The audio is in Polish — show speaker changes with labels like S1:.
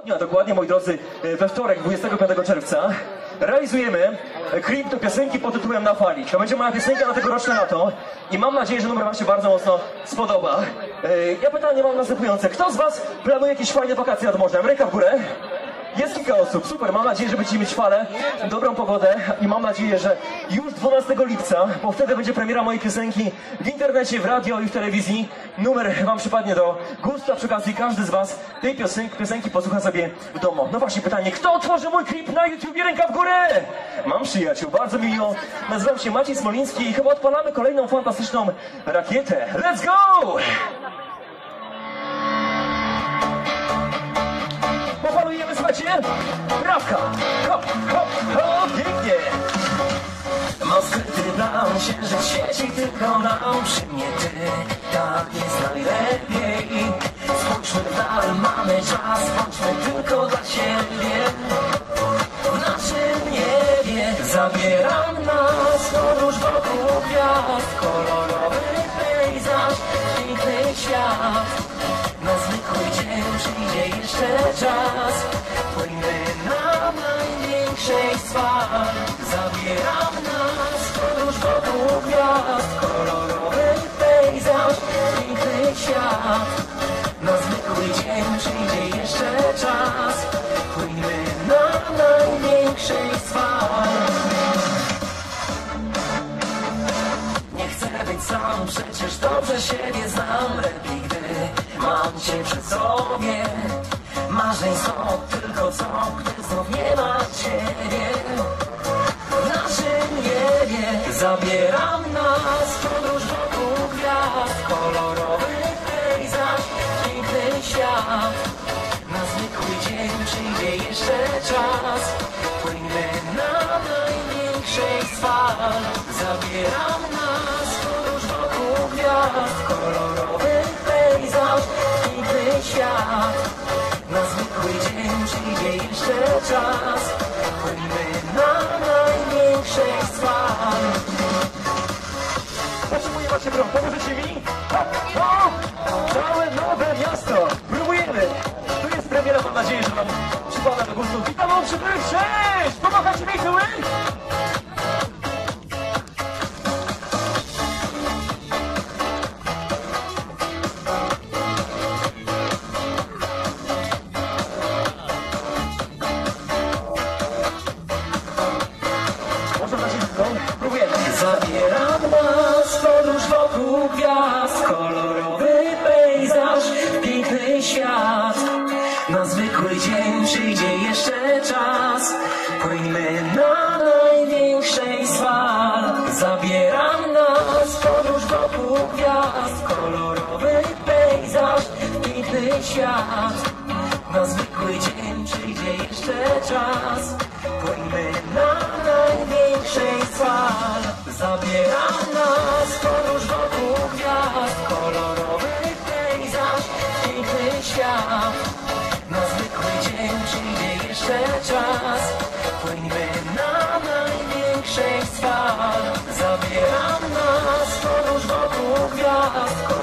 S1: dnia, dokładnie moi drodzy, we wtorek 25 czerwca realizujemy klip do piosenki pod tytułem Na Fali. To będzie moja piosenka na tegoroczne lato i mam nadzieję, że numer wam się bardzo mocno spodoba. Ja pytanie mam następujące. Kto z was planuje jakieś fajne wakacje nad morzem? Ręka w górę. Jest kilka osób, super, mam nadzieję, że będziecie mieć fale, dobrą pogodę i mam nadzieję, że już 12 lipca, bo wtedy będzie premiera mojej piosenki w internecie, w radio i w telewizji. Numer wam przypadnie do gustu, a przy okazji każdy z was tej piosenki posłucha sobie w domu. No właśnie pytanie, kto otworzy mój klip na YouTubie? Ręka w górę! Mam przyjaciół, bardzo mi miło, nazywam się Maciej Smoliński i chyba odpalamy kolejną fantastyczną rakietę. Let's go! Popalujemy, słuchajcie, brawka, hop, hop, hop, pięknie. Mam skryty plan, księżyc świeci tylko nam przy mnie ty. Tak jest najlepiej. Spójrzmy w dal, mamy czas, bądźmy tylko dla siebie. W naszym niebie zabieram nas podróż wokół gwiazd. Kolorowy pejzaż, piękny świat. Na zwykły dzień przyjdzie jeszcze czas. Płyńmy na największej z fal. Zabieram nas podróż wokół gwiazd. Kolorowy pejzaż, piękny świat. Na zwykły dzień przyjdzie jeszcze czas. Płyńmy na największej z fal. Nie chcę być sam, przecież dobrze siebie znam. Lepiej gdy mam cię przy sobie. Marzeń są tylko co, gdy znów nie ma ciebie. W naszym niebie zabieram nas podróż wokół gwiazd. Kolorowy pejzaż, piękny świat. Na zwykły dzień przyjdzie jeszcze czas. Płyńmy na największej z fal. Zabieram nas podróż wokół gwiazd. Kolorowy pejzaż, piękny świat. Na zwykły dzień przyjdzie jeszcze czas. Płyńmy na największej z fal. Potrzebuję wasze broń, pomożecie mi? Hop, hop! Całe nowe miasto! Próbujemy! Tu jest premiera, mam nadzieję, że wam przypada do gustu. Witam wam przy tych, cześć! Pomagacie mi tyły? Zabieram nas podróż wokół gwiazd. Kolorowy pejzaż, piękny świat. Na zwykły dzień przyjdzie jeszcze czas. Płyńmy na największej z fal. Zabieram nas podróż wokół gwiazd. Kolorowy pejzaż, piękny świat. Na zwykły dzień przyjdzie jeszcze czas. Płyńmy na największej z fal. Zabieram nas podróż wokół gwiazd. Kolorowy pejzaż, piękny świat. Na zwykły dzień przyjdzie jeszcze czas. Płyńmy na największej z fal. Zabieram nas podróż wokół gwiazd.